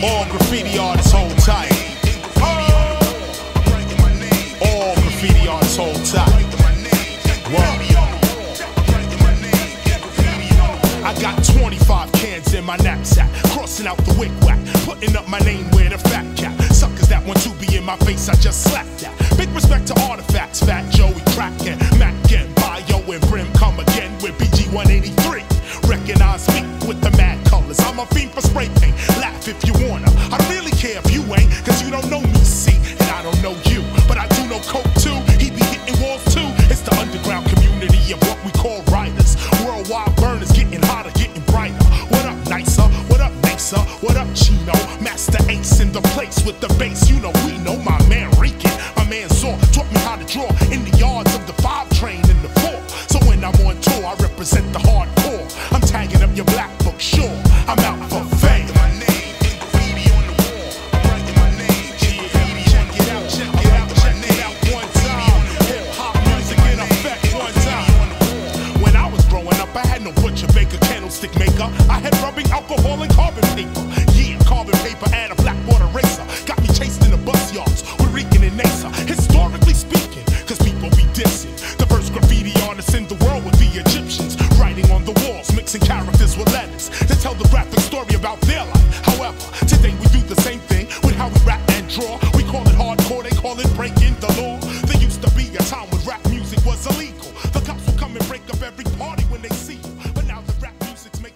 All graffiti artists hold tight. All graffiti artists hold tight. I got 25 cans in my knapsack, crossing out the wig-whack, putting up my name where the fat cat. Suckers that want to be in my face, I just slapped that. Big respect to artifacts, Fat Joey, Kraken, Mac and Bio and Brim come again with BG 183. Recognize me with the mad colors. I'm a fiend for spray paint. Laugh if you wanna. I don't really care if you ain't, cause you don't know me, see, and I don't know you. But I do know Coke too. He be hitting walls too. It's the underground community of what we call writers. Worldwide burners getting hotter, getting brighter. What up, Nicer? What up, Nicer? What up, Chino? Master Ace in the place with the bass. You know we know my man Rican. My man Saw taught me how to draw in the yards of the 5 train in the 4. So when I'm on tour, I represent the hardcore. I'm tagging up your black book, sure. I'm out for fame. My name in graffiti on the wall. Writing my name in graffiti on the wall. Check it out, check it out one time. Hip hop music in effect one time. When I was growing up, I had no butcher, baker, candlestick maker. I had rubbing alcohol and carbon paper. Yeah, carbon paper and a blackboard eraser. Got me chased in the bus yards with Rican and Nasa. Historically speaking, cause people be dissing. The first graffiti artists in the world were the Egyptians. Writing on the walls, mixing characters with letters to tell the graphic story about their life. However, today we do the same thing with how we rap and draw. We call it hardcore, they call it breaking the law. There used to be a time when rap music was illegal. The cops will come and break up every party when they see you. But now the rap music's making